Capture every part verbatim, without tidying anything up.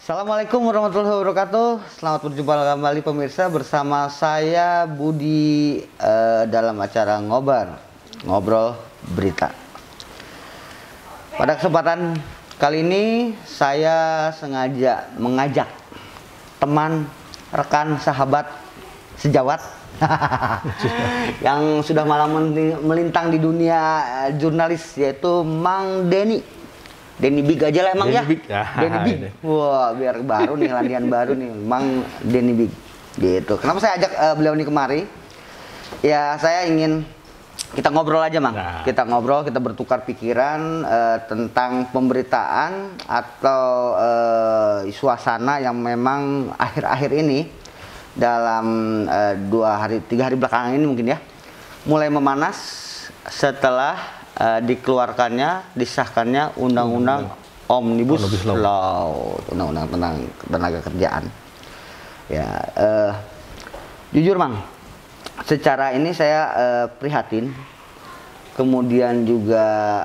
Assalamualaikum warahmatullahi wabarakatuh. Selamat berjumpa kembali pemirsa bersama saya Budi uh, dalam acara Ngobar, Ngobrol Berita. Pada kesempatan kali ini saya sengaja mengajak teman, rekan, sahabat, sejawat yang sudah malam melintang di dunia jurnalis, yaitu Mang Denny. Denny Big aja lah emang Denny ya. Big. Denny Big. Wah, biar baru nih, landian baru nih, Mang Denny Big. Gitu. Kenapa saya ajak uh, beliau ini kemari? Ya, saya ingin kita ngobrol aja, Mang. Nah. Kita ngobrol, kita bertukar pikiran uh, tentang pemberitaan atau uh, suasana yang memang akhir-akhir ini dalam uh, dua hari, tiga hari belakangan ini mungkin ya, mulai memanas setelah Uh, dikeluarkannya, disahkannya undang-undang Omnibus Law, undang-undang tentang tenaga kerjaan. Ya, uh, jujur Mang, secara ini saya uh, prihatin. Kemudian juga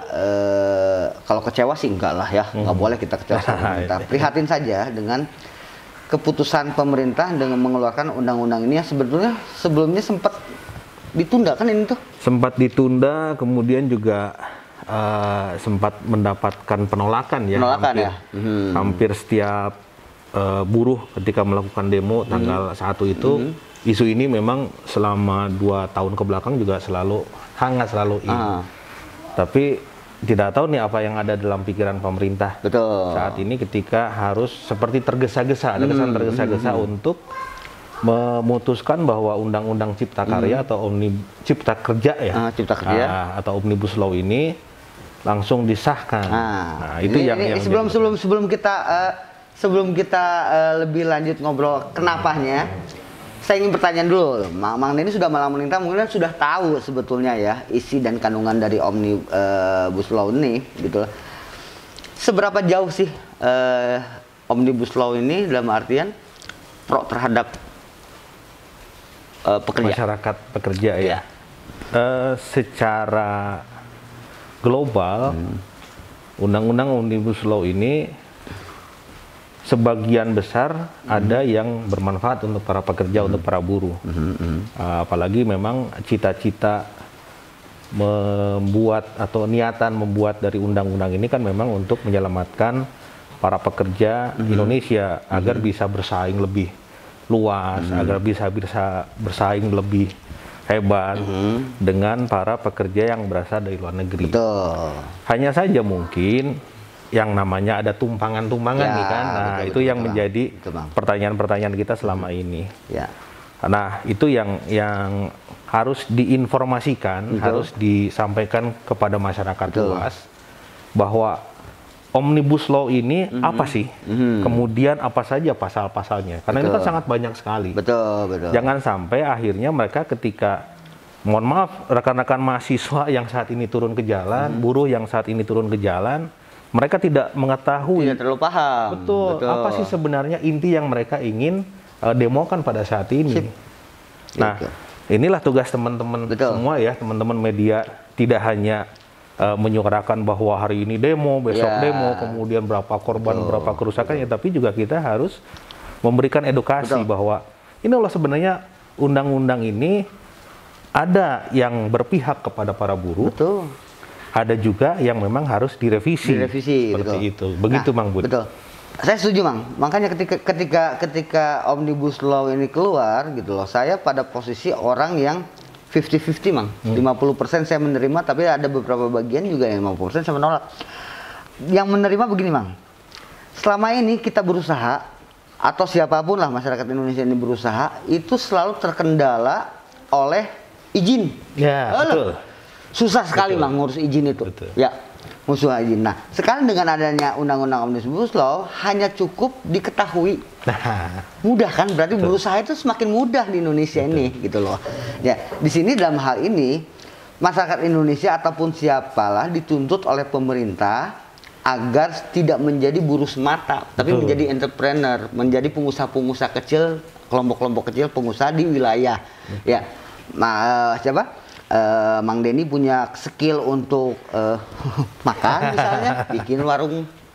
uh, kalau kecewa sih enggak lah ya, hmm. nggak boleh kita kecewa sama pemerintah. Prihatin saja dengan keputusan pemerintah dengan mengeluarkan undang-undang ini yang sebetulnya sebelumnya sempat ditunda kan ini tuh? Sempat ditunda, kemudian juga uh, sempat mendapatkan penolakan ya. Penolakan hampir, ya? Hmm. Hampir setiap uh, buruh ketika melakukan demo tanggal hmm. satu itu, hmm. isu ini memang selama dua tahun kebelakang juga selalu hangat, selalu in. Ah. Tapi tidak tahu nih apa yang ada dalam pikiran pemerintah. Betul. Saat ini ketika harus seperti tergesa-gesa, ada kesan tergesa-gesa hmm. untuk memutuskan bahwa undang-undang cipta karya hmm. atau omni cipta kerja ya ah, cipta kerja ah, atau omnibus law ini langsung disahkan. Ah, nah, itu ini, yang, ini yang sebelum sebelum sebelum kita uh, sebelum kita uh, lebih lanjut ngobrol kenapanya, saya ingin pertanyaan dulu. Mang, Mang Denny sudah malam melintang, mungkin sudah tahu sebetulnya ya isi dan kandungan dari omnibus law ini, gitu. Seberapa jauh sih uh, omnibus law ini dalam artian pro terhadap Uh, pekerja. Masyarakat pekerja ya. Uh, secara global, undang-undang hmm. Omnibus Law ini sebagian besar hmm. ada yang bermanfaat untuk para pekerja, hmm. untuk para buruh. Hmm. Uh, apalagi memang cita-cita membuat atau niatan membuat dari undang-undang ini kan memang untuk menyelamatkan para pekerja hmm. Indonesia agar hmm. bisa bersaing lebih luas, hmm. agar bisa bisa bersaing lebih hebat hmm. dengan para pekerja yang berasal dari luar negeri. Betul. Hanya saja mungkin yang namanya ada tumpangan-tumpangan ya, nih kan, nah betul, itu betul, yang betul, menjadi pertanyaan-pertanyaan kita selama hmm. ini. Ya. Nah itu yang yang harus diinformasikan, betul. harus disampaikan kepada masyarakat betul. luas bahwa Omnibus Law ini mm-hmm. apa sih? Mm-hmm. Kemudian apa saja pasal-pasalnya? Karena betul. ini kan sangat banyak sekali. Betul, betul. Jangan sampai akhirnya mereka ketika, mohon maaf, rekan-rekan mahasiswa yang saat ini turun ke jalan, mm-hmm. buruh yang saat ini turun ke jalan, mereka tidak mengetahui. Tidak terlalu paham. Betul. betul. Apa sih sebenarnya inti yang mereka ingin uh, demokan pada saat ini? Sip. Nah, betul. inilah tugas teman-teman semua ya, teman-teman media, tidak hanya Uh, menyuarakan bahwa hari ini demo, besok yeah. demo, kemudian berapa korban, betul, berapa kerusakan ya, tapi juga kita harus memberikan edukasi betul. bahwa ini loh sebenarnya undang-undang ini ada yang berpihak kepada para buruh, betul. ada juga yang memang harus direvisi, direvisi seperti betul. itu. Begitu nah, Mang Bud. Betul. Saya setuju Mang. Makanya ketika ketika ketika Omnibus Law ini keluar gitu loh, saya pada posisi orang yang lima puluh lima puluh Mang, hmm. lima puluh persen saya menerima, tapi ada beberapa bagian juga yang lima puluh persen saya menolak. Yang menerima begini Mang, selama ini kita berusaha, atau siapapun lah masyarakat Indonesia ini berusaha, itu selalu terkendala oleh izin. Ya, Halo. betul. Susah sekali betul. Mang ngurus izin itu. Betul. Ya, musuh izin. Nah, sekarang dengan adanya undang-undang Omnibus Law, hanya cukup diketahui. Nah, mudah kan? Berarti betul. berusaha itu semakin mudah di Indonesia betul. ini, gitu loh. Ya, di sini dalam hal ini masyarakat Indonesia ataupun siapalah dituntut oleh pemerintah agar tidak menjadi buruh semata, tapi betul. menjadi entrepreneur, menjadi pengusaha-pengusaha kecil, kelompok-kelompok kecil pengusaha di wilayah. Betul. Ya, nah, siapa? Uh, Mang Denny punya skill untuk uh, makan misalnya, bikin warung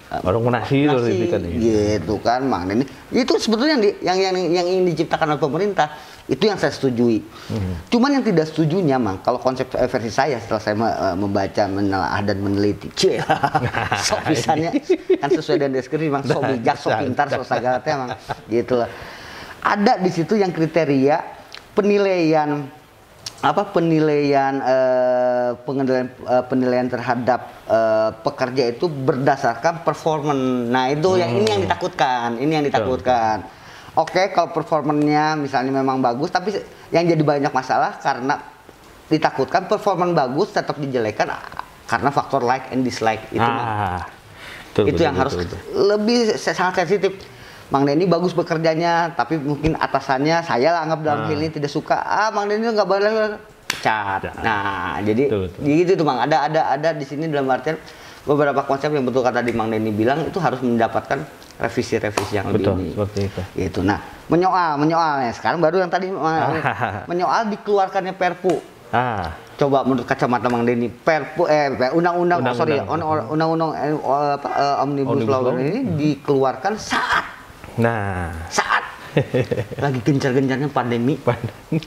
warung nasi, nasi kan, gitu kan, Mang Denny. Itu sebetulnya yang, di, yang yang yang ingin diciptakan oleh pemerintah. Itu yang saya setujui. Hmm. Cuman yang tidak setujunya, Mang, kalau konsep versi saya setelah saya membaca, menelaah dan meneliti, sok bisanya kan sesuai dengan deskripsi, Mang, sok bijak, sok pintar, sok sagalatnya, Mang, gitu lah. Ada di situ yang kriteria penilaian apa penilaian uh, penilaian uh, penilaian terhadap uh, pekerja itu berdasarkan performan. Nah itu hmm. yang ini yang ditakutkan, ini yang ditakutkan. Oke, okay, kalau performannya misalnya memang bagus, tapi yang jadi banyak masalah karena ditakutkan performan bagus tetap dijelekan karena faktor like and dislike itu. Ah, betul, itu betul, yang betul, harus betul. lebih sangat sensitif. Mang Denny bagus bekerjanya, tapi mungkin atasannya saya lah anggap dalam hal ini tidak suka. Ah, Mang Denny nggak boleh cat. Nah, jadi betul, betul. gitu tuh, Mang. Ada ada ada di sini dalam artian beberapa konsep yang betul kata di Mang Denny bilang itu harus mendapatkan revisi-revisi yang betul, lebih ini. Seperti itu. Gitu. Nah, menyoal, menyoalnya sekarang baru yang tadi menyoal dikeluarkannya Perpu. Ah. Coba menurut kacamata Mang Denny, Perpu eh undang-undang oh, sorry, undang-undang eh, apa uh, Omnibus Law ini dikeluarkan saat Nah, saat lagi gencar-gencarnya pandemi. pandemi.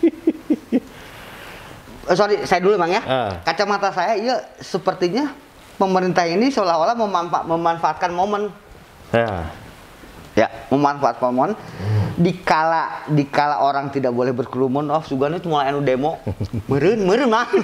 oh, sorry, saya dulu, Mang, ya. Uh. Kacamata saya, ya sepertinya pemerintah ini seolah-olah memanfa memanfaatkan momen. Uh. Ya, memanfaatkan momen. Hmm. Dikala dikala orang tidak boleh berkerumun, oh sugana itu mulai anu demo. Meureun, meureun, Mang.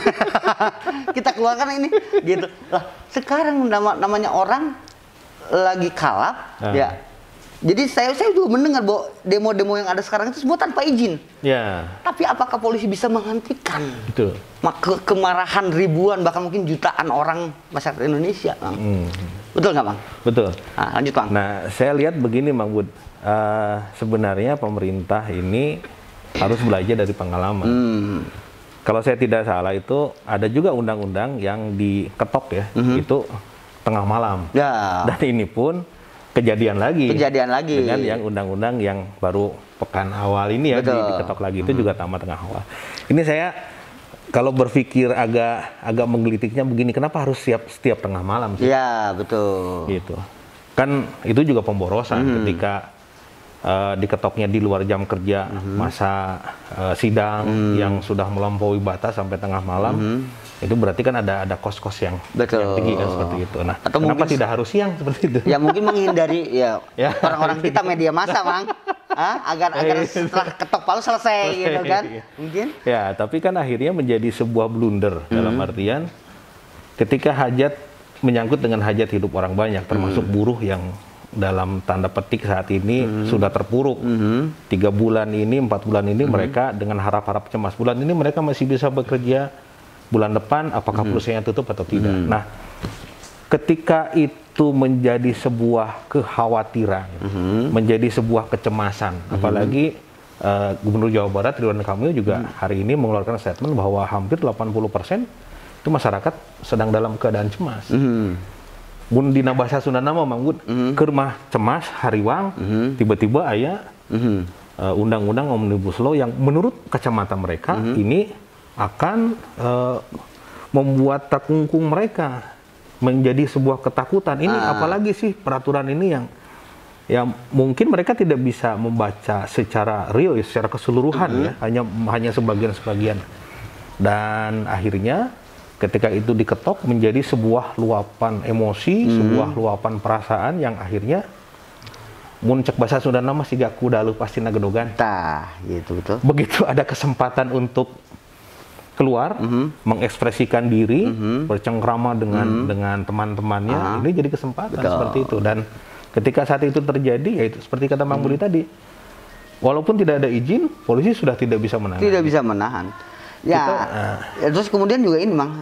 Kita keluarkan ini, gitu. Lah, sekarang nama, namanya orang lagi kalap, uh. ya. Jadi saya saya juga mendengar bahwa demo-demo yang ada sekarang itu semua tanpa izin. Ya. Tapi apakah polisi bisa menghentikan Betul. Ke kemarahan ribuan bahkan mungkin jutaan orang masyarakat Indonesia, Bang? Hmm. Betul nggak, Bang? Betul. Nah, lanjut, Bang. Nah, saya lihat begini, Bang Bud. Uh, sebenarnya pemerintah ini harus belajar dari pengalaman. Hmm. Kalau saya tidak salah itu ada juga undang-undang yang diketok ya, hmm. itu tengah malam. Ya. Dan ini pun kejadian lagi. Kejadian lagi. Dengan yang undang-undang yang baru pekan awal ini ya, di, diketok lagi itu hmm. juga tamat tengah awal. Ini saya kalau berpikir agak agak menggelitiknya begini, kenapa harus siap setiap tengah malam sih? Iya, betul. Gitu. Kan itu juga pemborosan hmm. ketika uh, diketoknya di luar jam kerja, hmm. masa uh, sidang hmm. yang sudah melampaui batas sampai tengah malam. Hmm. Itu berarti kan ada ada kos-kos yang, yang tinggi kan seperti itu. Nah, atau kenapa mungkin, tidak harus siang seperti itu? Ya mungkin menghindari ya, ya. orang-orang kita media massa, Mang. Hah? Agar agar setelah ketok palu selesai, selesai gitu kan? Mungkin. Ya, tapi kan akhirnya menjadi sebuah blunder mm-hmm. dalam artian ketika hajat menyangkut dengan hajat hidup orang banyak, termasuk mm-hmm. buruh yang dalam tanda petik saat ini mm-hmm. sudah terpuruk. Mm-hmm. Tiga bulan ini, empat bulan ini mm-hmm. mereka dengan harap-harap cemas. Bulan ini mereka masih bisa bekerja. Bulan depan apakah hmm. perusahaannya tutup atau tidak. Hmm. Nah, ketika itu menjadi sebuah kekhawatiran, hmm. menjadi sebuah kecemasan, hmm. apalagi uh, Gubernur Jawa Barat Ridwan Kamil juga hmm. hari ini mengeluarkan statement bahwa hampir delapan puluh persen itu masyarakat sedang dalam keadaan cemas. Hmm. Mun dina bahasa Sunda nama Mang Bud, hmm. keur mah cemas hariwang, hmm. tiba-tiba aya hmm. uh, undang-undang Omnibus Law yang menurut kacamata mereka hmm. ini akan uh, membuat terkungkung mereka menjadi sebuah ketakutan. Ini ah. apalagi sih peraturan ini yang yang mungkin mereka tidak bisa membaca secara real, secara keseluruhan mm-hmm. ya, hanya hanya sebagian-sebagian. Dan akhirnya ketika itu diketok menjadi sebuah luapan emosi, mm-hmm. sebuah luapan perasaan yang akhirnya mun cek bahasa Sunda nama siga kuda lu pasti nagedogan. Tah, gitu betul. Begitu ada kesempatan untuk keluar, mm-hmm. mengekspresikan diri, mm-hmm. bercengkrama dengan mm-hmm. dengan teman-temannya, uh-huh. ini jadi kesempatan Betul. seperti itu. Dan ketika saat itu terjadi, ya itu seperti kata Mang Budi mm-hmm. tadi, walaupun tidak ada izin, polisi sudah tidak bisa menahan. Tidak bisa menahan. Ya, Kita, uh, ya terus kemudian juga ini, Mang,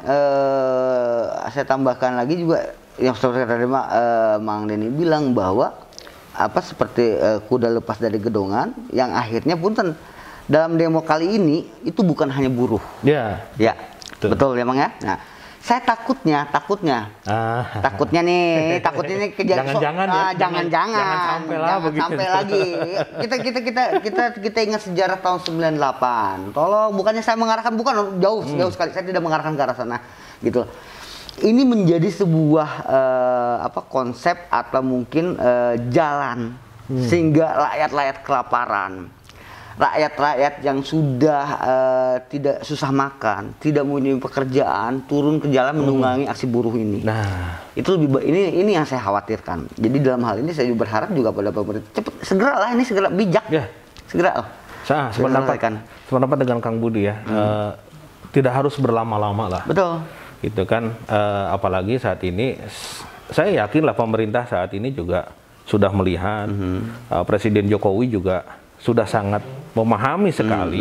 uh, saya tambahkan lagi juga yang seperti tadi uh, Mang Denny bilang bahwa apa seperti uh, kuda lepas dari gedongan, yang akhirnya punten. Dalam demo kali ini itu bukan hanya buruh. Ya. Ya. Betul, betul ya, Bang ya. Nah, saya takutnya, takutnya. Ah. Takutnya nih, takutnya nih kejadian jangan-jangan so, ya. Ah, jangan-jangan. Jangan sampai lah jangan sampai lagi. Kita kita kita kita kita ingat sejarah tahun sembilan puluh delapan. Tolong, bukannya saya mengarahkan, bukan jauh hmm. jauh sekali. Saya tidak mengarahkan ke arah sana. Gitu. ini menjadi sebuah uh, apa konsep atau mungkin uh, jalan hmm. sehingga rakyat-rakyat kelaparan, rakyat-rakyat yang sudah uh, tidak susah makan, tidak punya pekerjaan, turun ke jalan menunggangi aksi buruh ini. Nah, itu lebih ini ini yang saya khawatirkan. Jadi dalam hal ini saya juga berharap juga pada pemerintah cepat segera lah ini segera bijak ya, segera. Oh, saya sependapat kan, sependapat dengan Kang Budi ya, hmm. uh, tidak harus berlama-lama lah. Betul. Itu kan, uh, apalagi saat ini saya yakin lah pemerintah saat ini juga sudah melihat hmm. uh, Presiden Jokowi juga sudah sangat memahami sekali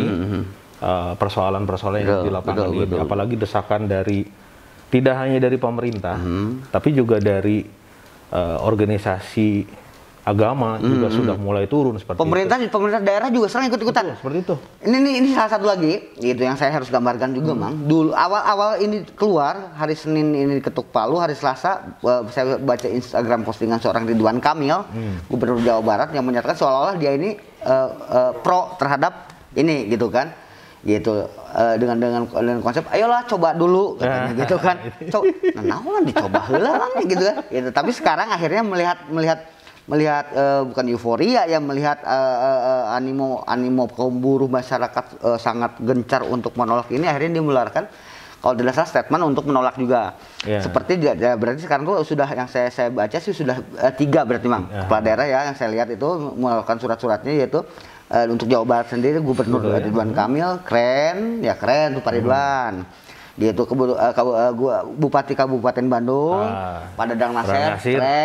persoalan-persoalan mm-hmm. uh, yang di lapangan ini, betul. Apalagi desakan dari tidak hanya dari pemerintah, mm-hmm. tapi juga dari uh, organisasi agama mm-hmm. juga sudah mulai turun seperti pemerintah, itu. Pemerintah daerah juga sering ikut-ikutan. Betul, seperti itu. Ini, ini ini salah satu lagi, gitu yang saya harus gambarkan juga, hmm. Mang. Dulu awal-awal ini keluar hari Senin ini ketuk palu, hari Selasa uh, saya baca Instagram postingan seorang Ridwan Kamil, hmm. Gubernur Jawa Barat yang menyatakan seolah-olah dia ini uh, uh, pro terhadap ini, gitu kan, gitu uh, dengan dengan dengan konsep, ayolah coba dulu, katanya, gitu kan, coba, nah, nah dicoba heula gitu kan, gitu. Tapi sekarang akhirnya melihat melihat melihat uh, bukan euforia ya, melihat uh, uh, animo animo kaum buruh masyarakat uh, sangat gencar untuk menolak ini, akhirnya dia mengeluarkan kalau tidak salah statement untuk menolak juga. Yeah. Seperti dia, dia berarti sekarang tuh sudah yang saya saya baca sih sudah uh, tiga berarti Mang yeah. kepala daerah ya yang saya lihat itu mengeluarkan surat-suratnya, yaitu uh, untuk Jawa Barat sendiri Gubernur oh, Ridwan ya. Kamil keren ya, keren tuh Pak Ridwan. Hmm. Dia itu ke, uh, uh, gua, Bupati Kabupaten Bandung, ah, Pak Dadang Nasir,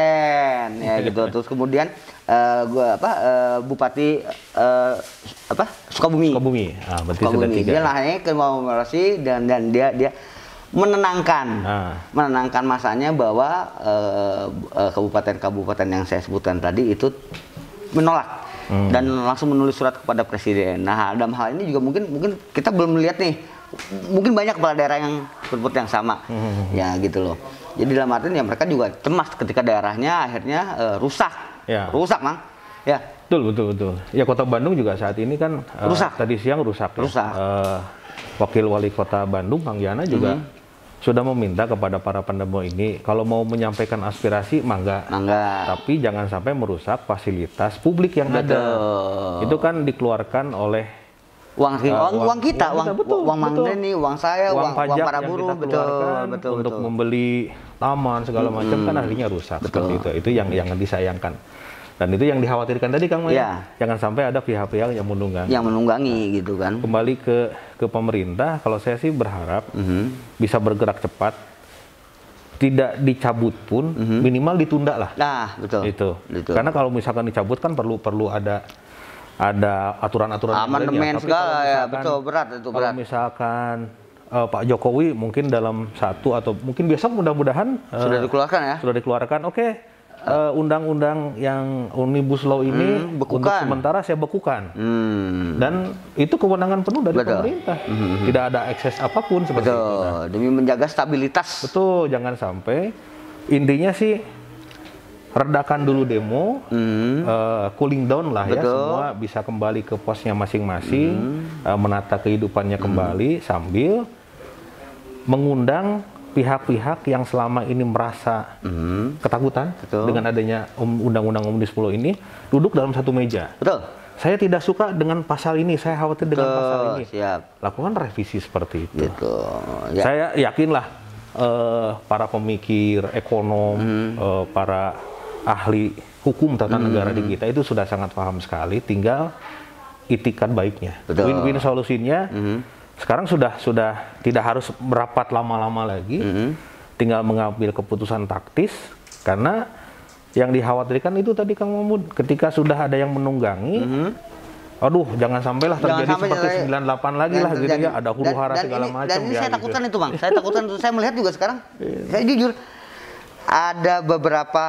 keren ya gitu. Terus kemudian uh, gua apa uh, Bupati uh, apa Sukabumi. Sukabumi. Ah, berarti Sukabumi. Sudah tiga. Dia lahirnya ke Mawasari dan dan dia dia menenangkan, ah. menenangkan masanya bahwa uh, uh, kabupaten-kabupaten yang saya sebutkan tadi itu menolak. Hmm. Dan langsung menulis surat kepada Presiden. Nah, dalam hal ini juga mungkin mungkin kita belum melihat nih, mungkin banyak kepala daerah yang berbuat yang sama, hmm. ya gitu loh. Jadi dalam artian ya mereka juga cemas ketika daerahnya akhirnya uh, rusak, ya. rusak Mang, ya. Betul betul betul. Ya Kota Bandung juga saat ini kan uh, rusak. Tadi siang rusak. Rusak. Ya. Uh, Wakil Wali Kota Bandung Kang Yana juga hmm. sudah meminta kepada para pendemo ini kalau mau menyampaikan aspirasi mangga, mangga. Tapi jangan sampai merusak fasilitas publik yang betul. Ada. Itu kan dikeluarkan oleh uang uh, uang, uang kita, uang uang, betul, uang Mang Deni, uang saya, uang, uang, uang para buruh, betul, betul, untuk betul. membeli taman segala macam hmm. kan akhirnya rusak betul. Seperti itu. Itu yang yang disayangkan. Dan itu yang dikhawatirkan tadi Kang Maya. Ya. Jangan sampai ada pihak-pihak yang menunggangi. Yang menunggangi nah, gitu kan. Kembali ke ke pemerintah, kalau saya sih berharap mm-hmm. bisa bergerak cepat, tidak dicabut pun, mm-hmm. minimal ditunda lah. Nah, betul. Itu. Betul. Karena kalau misalkan dicabut kan perlu perlu ada ada aturan-aturan amandemen segala ya, betul, berat itu berat. Kalau misalkan uh, Pak Jokowi mungkin dalam satu atau mungkin besok mudah-mudahan sudah uh, dikeluarkan ya. Sudah dikeluarkan. Oke. Okay. Uh, undang-undang yang Omnibus Law ini hmm, untuk sementara saya bekukan, hmm. dan itu kewenangan penuh dari betul. Pemerintah, hmm. tidak ada akses apapun seperti betul. Itu. Nah, demi menjaga stabilitas. Betul, jangan sampai intinya sih redakan dulu demo, hmm. uh, cooling down lah betul. Ya, semua bisa kembali ke posnya masing-masing, hmm. uh, menata kehidupannya hmm. kembali sambil mengundang pihak-pihak yang selama ini merasa mm-hmm. ketakutan betul. Dengan adanya undang-undang Omnibus Law ini duduk dalam satu meja. Betul. Saya tidak suka dengan pasal ini, saya khawatir dengan betul. Pasal ini. Siap. Lakukan revisi seperti itu. Gitu. Ya. Saya yakinlah uh, para pemikir ekonom, mm-hmm. uh, para ahli hukum tata mm-hmm. negara di kita itu sudah sangat paham sekali. Tinggal itikat baiknya. Betul. Win-win solusinya. Mm-hmm. Sekarang sudah sudah tidak harus merapat lama-lama lagi, mm-hmm. tinggal mengambil keputusan taktis karena yang dikhawatirkan itu tadi Kang Mahmud, ketika sudah ada yang menunggangi, mm-hmm. aduh jangan sampailah terjadi sampai seperti sembilan puluh delapan lagi lah gitu ya, ada huru hara segala macam. Dan ini ya, saya gitu. takutkan itu Bang, saya takutkan itu, saya melihat juga sekarang, saya jujur ada beberapa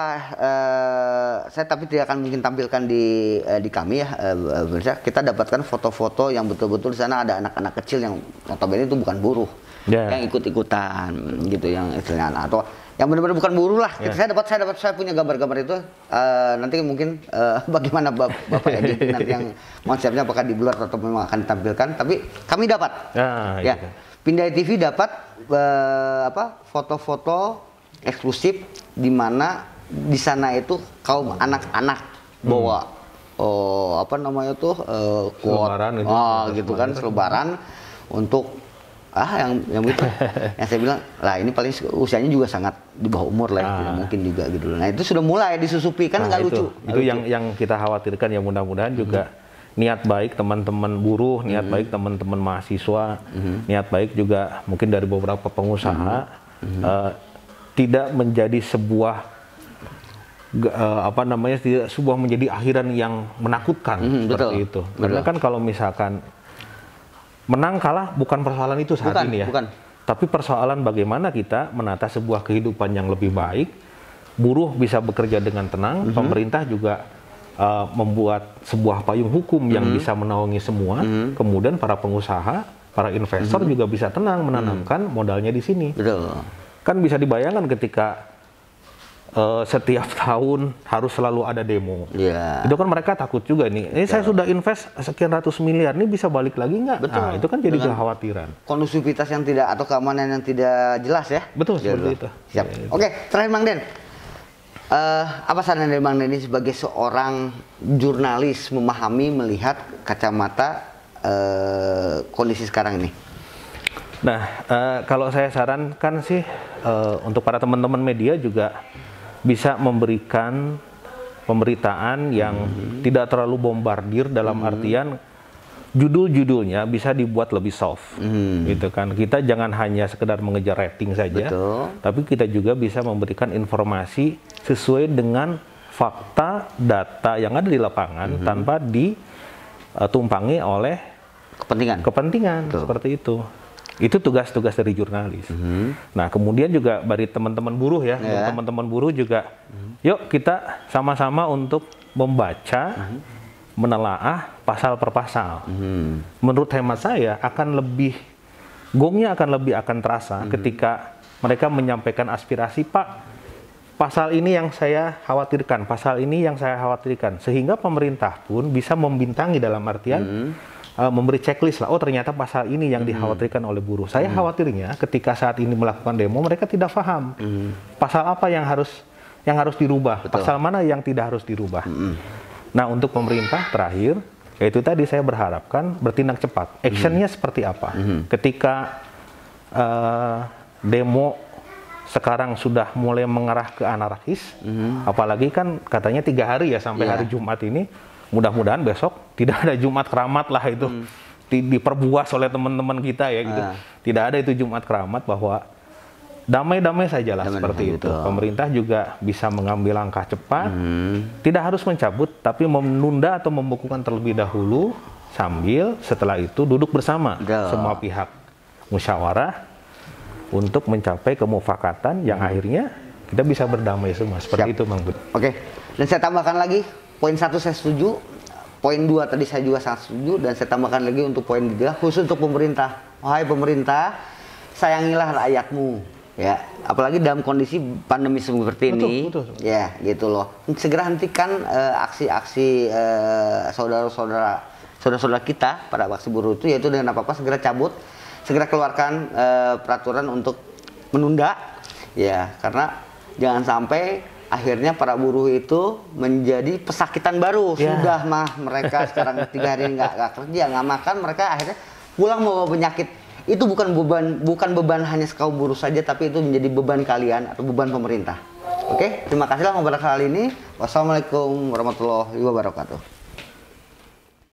uh, saya tapi tidak akan mungkin tampilkan di uh, di kami ya, uh, kita dapatkan foto-foto yang betul-betul di sana ada anak-anak kecil yang notabene itu bukan buruh yeah. yang ikut-ikutan gitu, yang istilahnya atau yang benar-benar bukan buruh lah. Yeah. Saya dapat saya dapat saya punya gambar-gambar itu, uh, nanti mungkin uh, bagaimana Bapak edit nanti yang konsepnya apakah di blur atau memang akan ditampilkan, tapi kami dapat yeah, ya. Gitu. Pindai T V dapat uh, apa foto-foto eksklusif di mana di sana itu kaum anak-anak bawa hmm. oh apa namanya tuh uh, selebaran itu, oh, gitu kan selebaran untuk ah yang yang itu yang saya bilang lah ini paling usianya juga sangat di bawah umur lah ah. tidak mungkin juga gitu. Nah itu sudah mulai disusupi kan nggak nah, lucu. Itu, itu yang yang kita khawatirkan ya mudah-mudahan hmm. juga niat baik teman-teman buruh, niat hmm. baik teman-teman mahasiswa, hmm. niat baik juga mungkin dari beberapa pengusaha hmm. uh, tidak menjadi sebuah uh, apa namanya tidak sebuah menjadi akhiran yang menakutkan hmm, seperti betul. itu. Karena betul. kan kalau misalkan menang kalah bukan persoalan itu saat bukan, ini ya. Bukan. Tapi persoalan bagaimana kita menata sebuah kehidupan yang lebih baik, buruh bisa bekerja dengan tenang, mm-hmm. pemerintah juga uh, membuat sebuah payung hukum yang mm-hmm. bisa menaungi semua, mm-hmm. kemudian para pengusaha, para investor mm-hmm. juga bisa tenang menanamkan mm-hmm. modalnya di sini. Betul. Kan bisa dibayangkan ketika Uh, setiap tahun harus selalu ada demo. Yeah. Itu kan mereka takut juga nih. Ini yeah. saya sudah invest sekian ratus miliar, ini bisa balik lagi nggak? Betul. Nah, itu kan jadi dengan kekhawatiran. Kondusivitas yang tidak atau keamanan yang tidak jelas ya. Betul ya, seperti itu. Siap. Ya, Oke, terakhir Mang Den. Uh, apa saran dari Mang Den ini sebagai seorang jurnalis memahami melihat kacamata uh, kondisi sekarang ini? Nah, uh, kalau saya sarankan sih uh, untuk para teman-teman media juga bisa memberikan pemberitaan yang hmm. tidak terlalu bombardir dalam hmm. artian judul-judulnya bisa dibuat lebih soft, hmm. gitu kan. Kita jangan hanya sekedar mengejar rating saja, betul. Tapi kita juga bisa memberikan informasi sesuai dengan fakta, data yang ada di lapangan hmm. tanpa ditumpangi oleh kepentingan. Kepentingan betul. Seperti itu. Itu tugas-tugas dari jurnalis. Mm-hmm. Nah, kemudian juga dari teman-teman buruh ya, yeah. teman-teman buruh juga, mm-hmm. yuk kita sama-sama untuk membaca, mm-hmm. menelaah pasal per pasal. Mm-hmm. Menurut hemat saya akan lebih, gongnya akan lebih akan terasa mm-hmm. ketika mereka menyampaikan aspirasi, Pak, pasal ini yang saya khawatirkan, pasal ini yang saya khawatirkan, sehingga pemerintah pun bisa membintangi dalam artian, mm-hmm. Uh, memberi checklist lah, oh ternyata pasal ini yang hmm. dikhawatirkan oleh buruh. Saya hmm. khawatirnya ketika saat ini melakukan demo mereka tidak paham hmm. pasal apa yang harus yang harus dirubah, betul. Pasal mana yang tidak harus dirubah. Hmm. Nah untuk pemerintah terakhir, yaitu tadi saya berharapkan bertindak cepat. Actionnya hmm. seperti apa? Hmm. Ketika uh, demo sekarang sudah mulai mengarah ke anarkis, hmm. apalagi kan katanya tiga hari ya sampai yeah. hari Jumat ini. Mudah-mudahan besok tidak ada Jumat keramat lah itu hmm. di, diperbuas oleh teman-teman kita ya gitu. Ah. Tidak ada itu Jumat keramat bahwa damai-damai sajalah damai seperti itu. Betul. Pemerintah juga bisa mengambil langkah cepat, hmm. tidak harus mencabut, tapi menunda atau membukukan terlebih dahulu sambil setelah itu duduk bersama Betul. Semua pihak musyawarah untuk mencapai kemufakatan yang hmm. akhirnya kita bisa berdamai semua seperti Siap. Itu, Bang Bud. Oke, dan saya tambahkan lagi. Poin satu saya setuju, poin dua tadi saya juga sangat setuju, dan saya tambahkan lagi untuk poin tiga khusus untuk pemerintah. Wahai pemerintah, sayangilah rakyatmu, ya. Apalagi dalam kondisi pandemi seperti betul, ini, betul, betul. Ya, gitu loh. Segera hentikan uh, aksi-aksi uh, saudara-saudara, saudara-saudara kita pada aksi buruh itu, yaitu dengan apa-apa segera cabut, segera keluarkan uh, peraturan untuk menunda, ya, karena jangan sampai akhirnya para buruh itu menjadi pesakitan baru. Yeah. Sudah mah mereka sekarang tiga hari nggak nggak kerja, nggak makan, mereka akhirnya pulang membawa penyakit. Itu bukan beban, bukan beban hanya kaum buruh saja, tapi itu menjadi beban kalian atau beban pemerintah. Oke, terima kasihlah ngobrol kali ini. Wassalamualaikum warahmatullahi wabarakatuh.